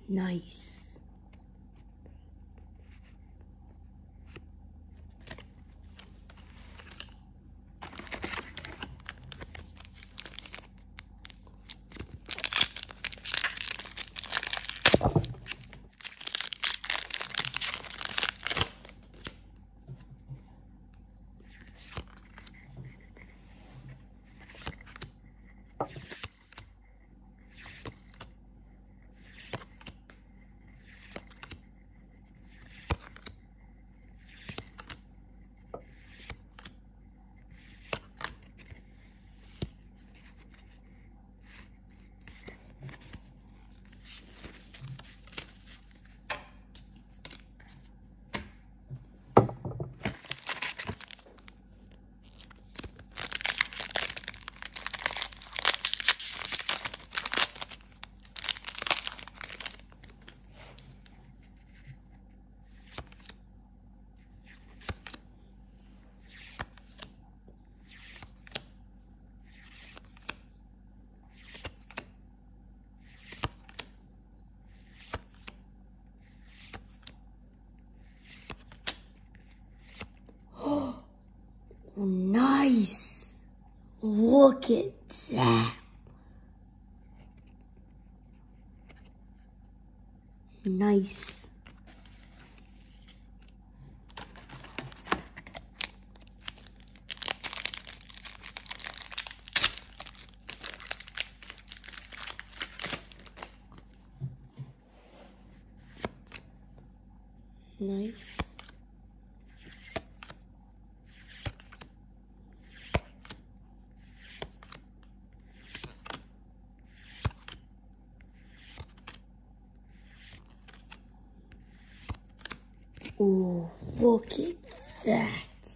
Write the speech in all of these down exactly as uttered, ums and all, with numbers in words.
Nice. Nice. Look at that. Nice. Nice. Ooh, look at that.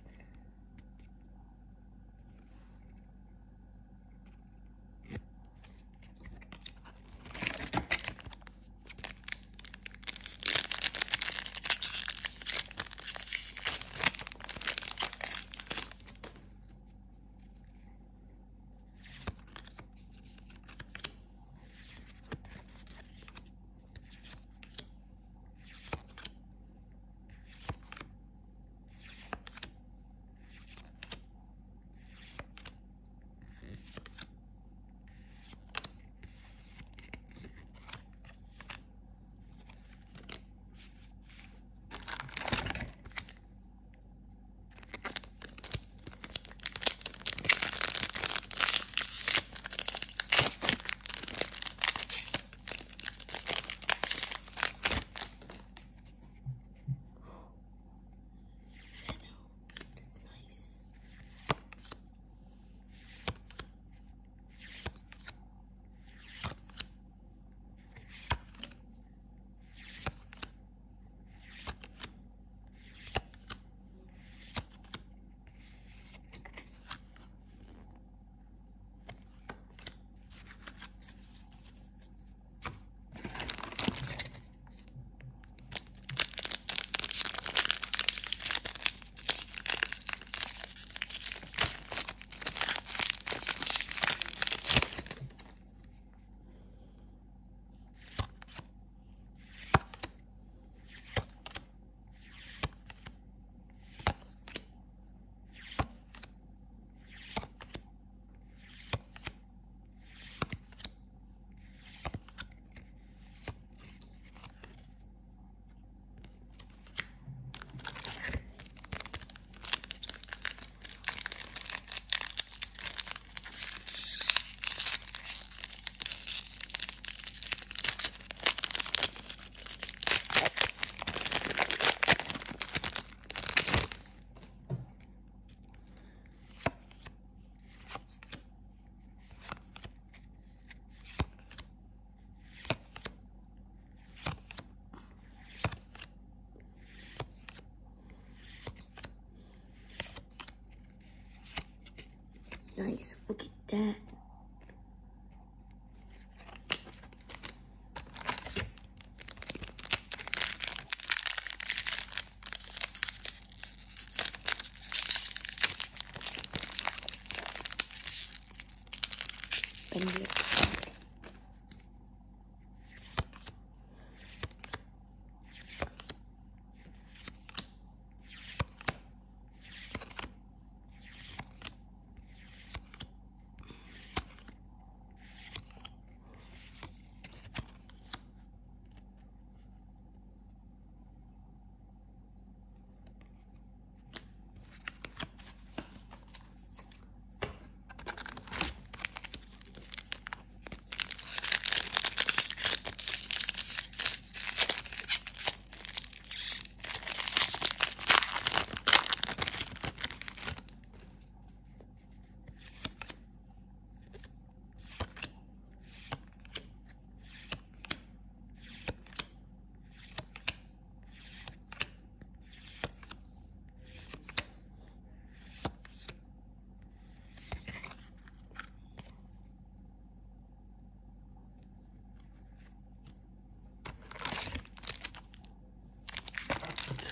Nice, look at that.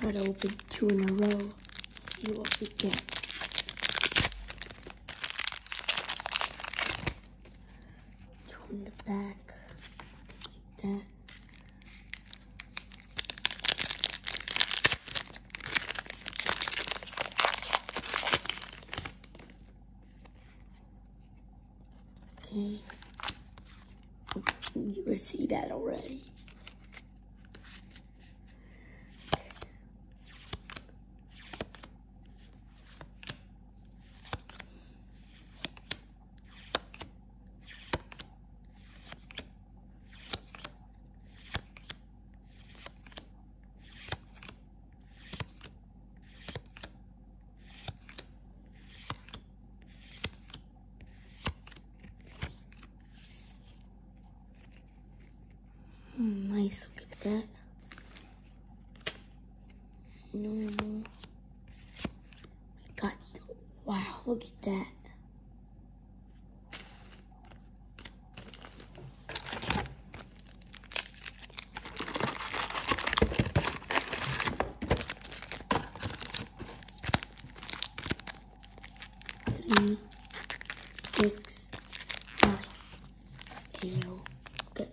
try to open two in a row. See what we get. Two in the back, like that. Okay. You will see that already. Mm, nice, look at that. Normal. I got, wow, look at that. Three, six, nine. Ayo. Okay.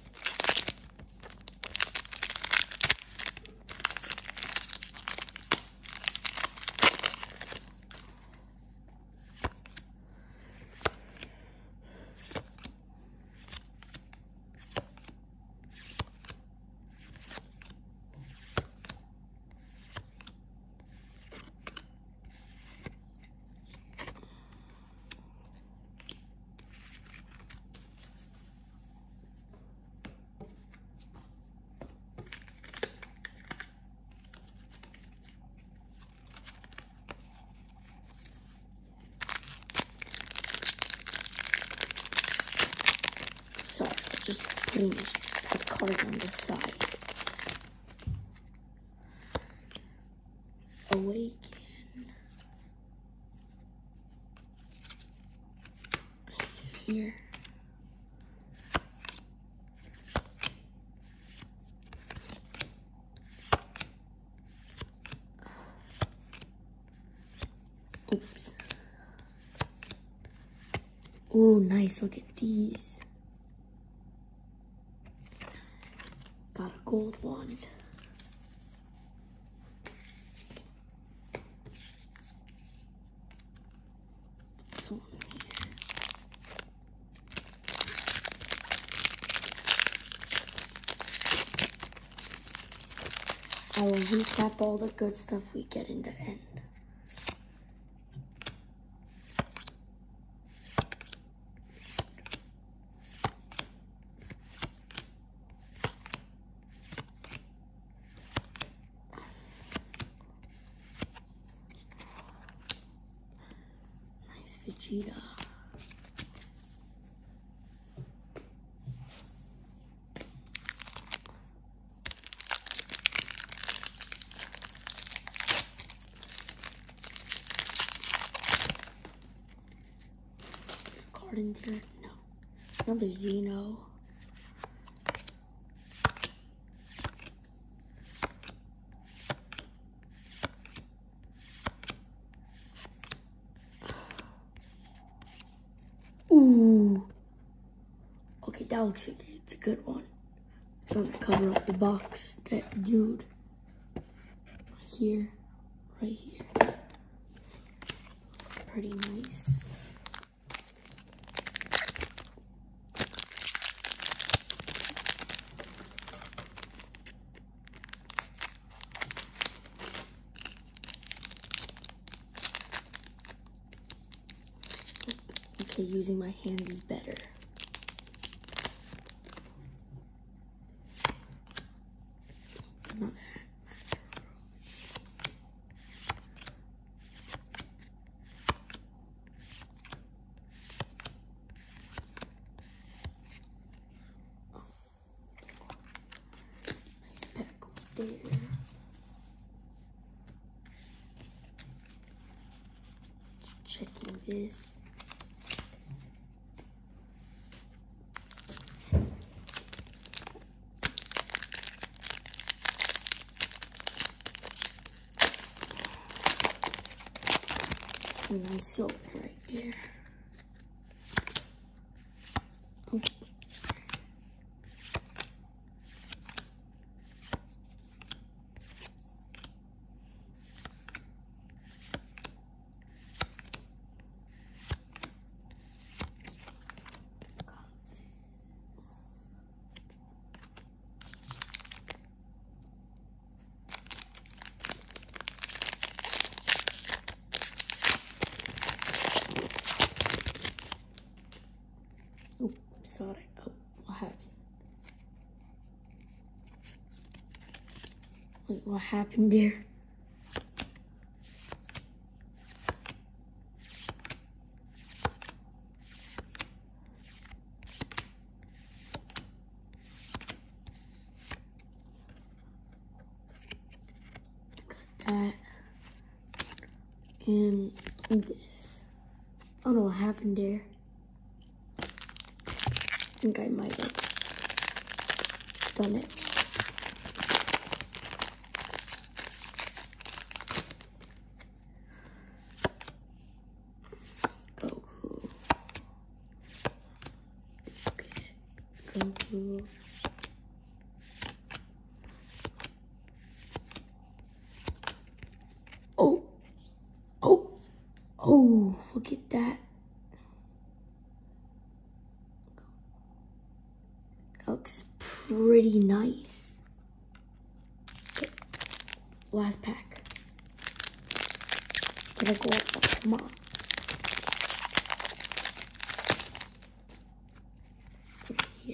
Sorry, just putting the card on the side. Awaken. Right here. Oops. Oh, nice. Look at these. Got a gold wand. This one here. I will recap all the good stuff we get in the end. Vegeta. Card in there? No. Another Xeno. Ooh. Okay, that looks like it's a good one. It's on the cover of the box. That dude. Right here. Right here. It's pretty nice. Okay, using my hand is better. Another. Nice pack over there. Checking this. And I sew it right there. Oh, oh, sorry. Oh, what happened? Wait, what happened there? Got that. And this. I don't know what happened there. I think I might have done it. Goku. Okay. Goku. Oh. Oh. Oh, look at that. Looks pretty nice. Okay. Last pack. Gotta go up. Come on. Put it here.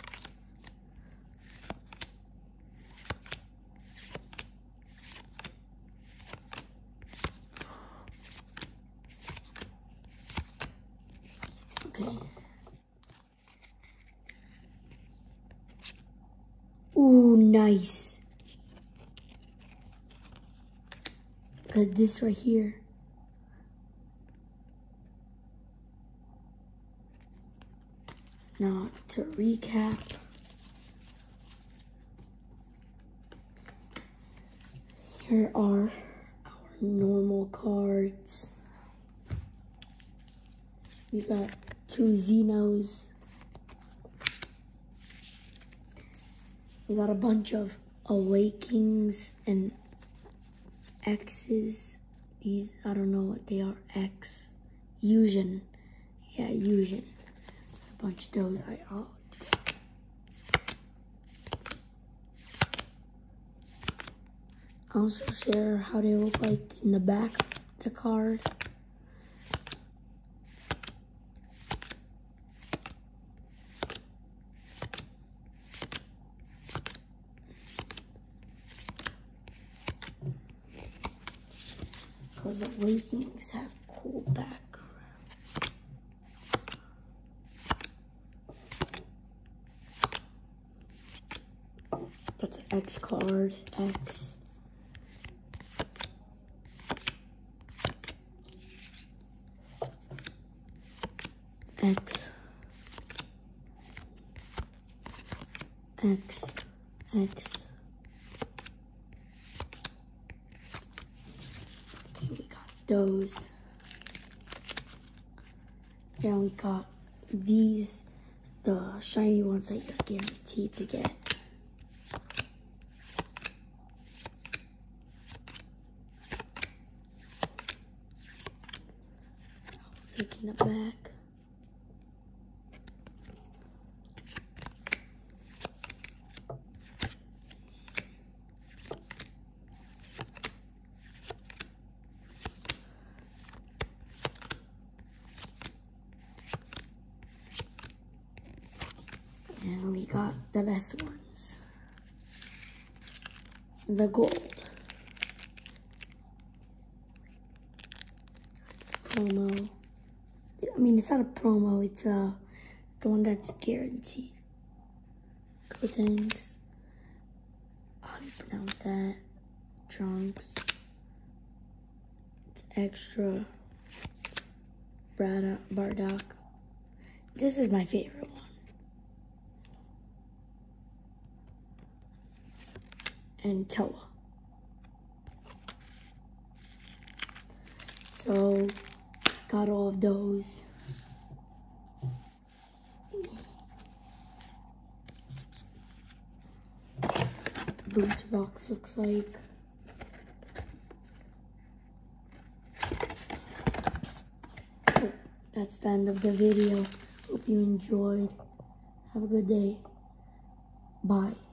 Okay. Ooh, nice. Got this right here. Now to recap. Here are our normal cards. We got two Xenos. We got a bunch of Awakings and X's. These, I don't know what they are. X. Fusion. Yeah, Fusion. A bunch of those. I oh, I'll also share how they look like in the back of the card. Because the Awakings have cool background. That's an X card. X. X. X. X. Okay, we got those. Then we got these, the shiny ones that you're guaranteed to get. Taking the back. And we got the best ones. The gold. That's a promo. I mean, it's not a promo, it's uh, the one that's guaranteed. Gotenks. How do you pronounce that? Trunks. It's extra. Bardock. Bardock. This is my favorite one. And Toa. So, got all of those. The booster box looks like. Oh, that's the end of the video. Hope you enjoyed. Have a good day. Bye.